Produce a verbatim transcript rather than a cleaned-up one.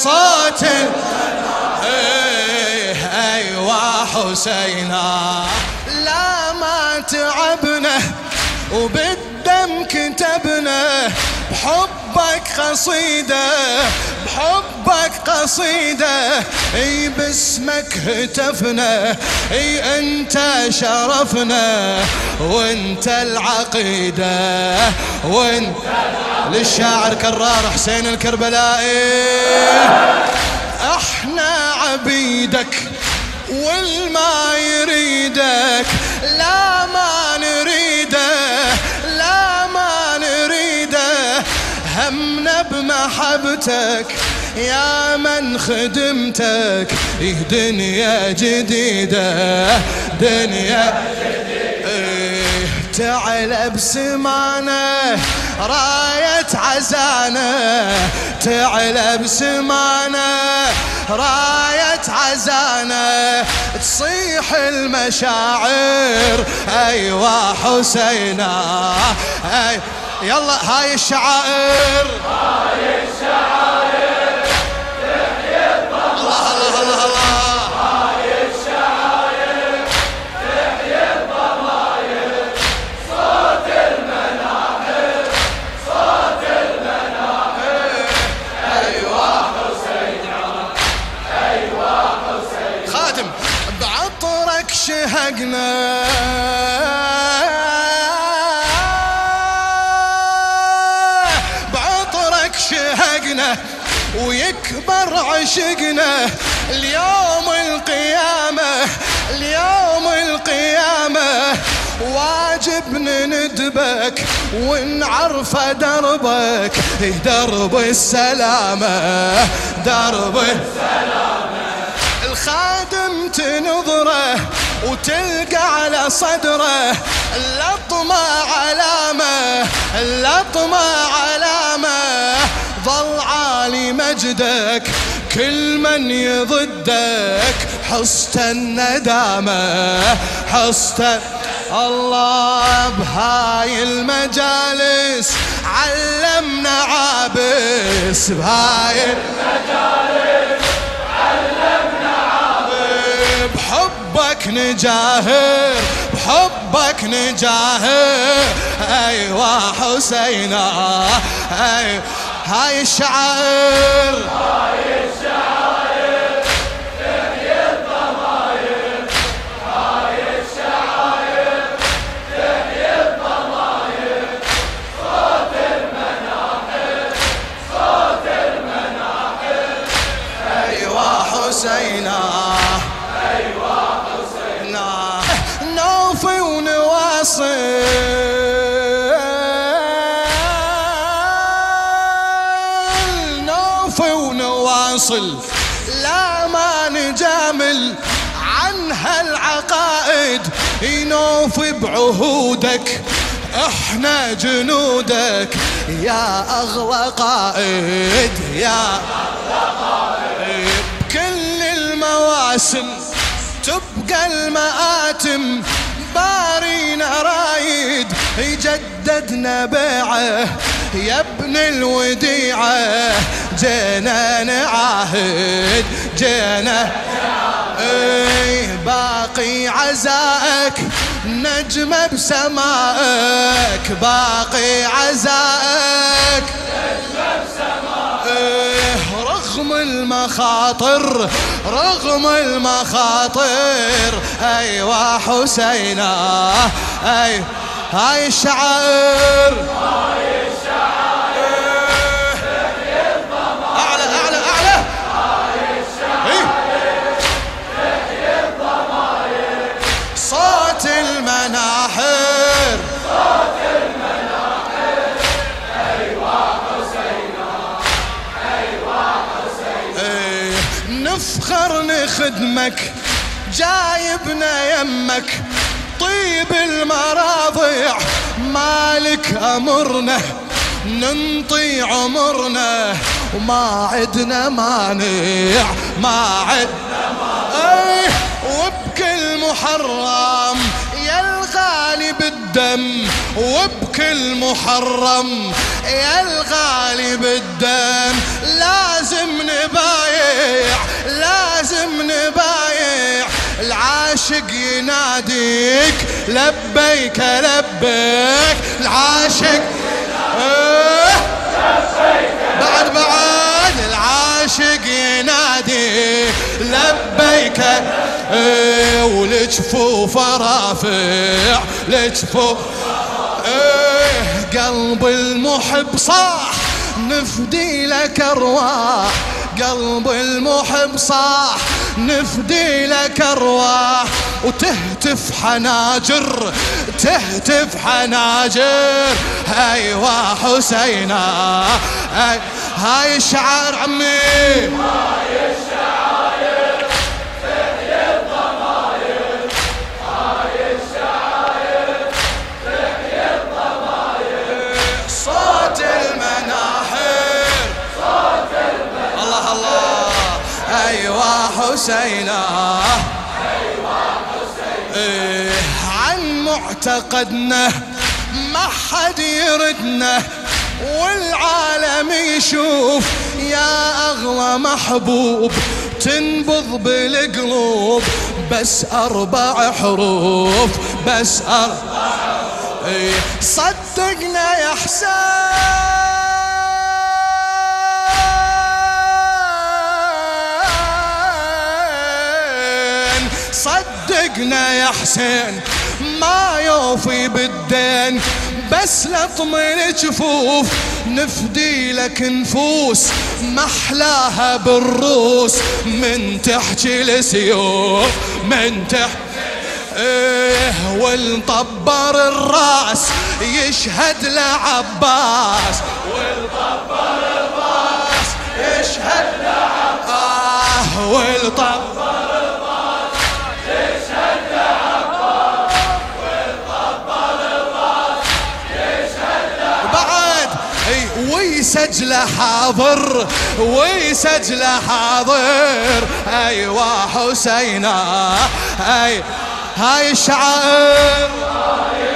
صوت ايه ايوا حسينا. لا ما تعبنا وبالدم كتبنا بحبك قصيدة بحبك قصيدة اي باسمك هتفنا اي انت شرفنا وانت العقيدة وانت للشاعر كرار حسين الكربلائي. احنا عبيدك والما يريدك لا ما نريده لا ما نريده همنا بمحبتك يا من خدمتك إيه دنيا جديدة دنيا إيه تعلى بسمانه راية عزانه تعلى بسمانه راية عزانه تصيح المشاعر أيوا حسينا. أي يلا هاي الشعائر هاي الشعائر تحيي الضمائر الله الله الله هاي الشعائر تحيي الضمائر صوت المناحر صوت المناحر أيوا حسينا أيوا حسينا. خادم بعطرك شهقنا شهقنا ويكبر عشقنا اليوم القيامة اليوم القيامة واجب ندبك ونعرف دربك درب السلامة درب السلامة. الخادم تنظره وتلقى على صدره اللطمة علامة اللطمة علامة ظل عالي مجدك كل من يضدك حصت الندامة حصت الله. بهاي المجالس علمنا عابس بهاي المجالس علمنا عابس بحبك نجاهر بحبك نجاهر أيوا حسينا. أي هاي الشعائر هاي الشعائر تحيي الضمائر هاي الشعائر تحيي الضمائر صوت المناحر صوت المناحر أيوا حسينا أيوا حسينا. نوفي ونواصل ونواصل لا ما نجامل عن هالعقائد ينوفي بعهودك احنا جنودك يا اغلى قائد يا اغلى قائد. بكل المواسم تبقى المآتم بارينا رايد يجددنا بيعه يا ابن الوديعة جينا نعاهد جينا ايه باقي عزائك نجمة بسمائك باقي عزائك نجمة بسمائك ايه رغم المخاطر رغم المخاطر أيوا حسينا. أي هاي الشعائر هاي الشعائر تحيي الضمائر أعلى أعلى أعلى هاي الشعائر تحيي الضمائر صوت المناحر صوت المناحر أيوا حسينا أيوا حسينا. ايه نفخر نخدمك جايبنا يمك طيب المراضع مالك أمرنا ننطي عمرنا وما عدنا مانع ما عدنا مانع. وبكل محرم يا الغالي بالدم وبكل محرم يا الغالي بالدم لازم نبارك العاشق يناديك لبيك لبيك العاشق اه بعد بعد العاشق يناديك لبيك اه والجفوف رافع الجفوف اه قلب المحب صاح نفدي لك ارواح قلب المحب صاح نفدي لك ارواح وتهتف حناجر تهتف حناجر ايوا حسينا هاي هاي الشعر عمي هاي الشعاير تحيي الضماير هاي الشعاير تحيي الضماير صوت المناحر صوت المناحر الله الله ايوا حسينا ايوا حسينا إيه عن معتقدنا ما حد يردنا والعالم يشوف يا أغلى محبوب تنبض بالقلوب بس أربع حروف بس أربع حروف صدقنا يا حسين صدقنا يا حسين ما يوفي بالدين بس لطم الجفوف نفدي لك نفوس محلاها بالروس من تحكي السيوف من تحكي ايه والطبر الراس يشهد لعباس والطبر الراس يشهد لعباس آه والطبر ويسجل حاضر ويسجل حاضر ايوا حسينا هاي هاي الشعائر